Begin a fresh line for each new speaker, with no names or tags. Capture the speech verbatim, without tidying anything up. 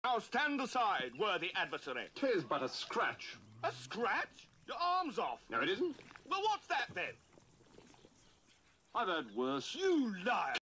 Now stand aside, worthy adversary.
'Tis but a scratch.
A scratch? Your arm's off.
No, it isn't.
Well, what's that then?
I've had worse.
You liar!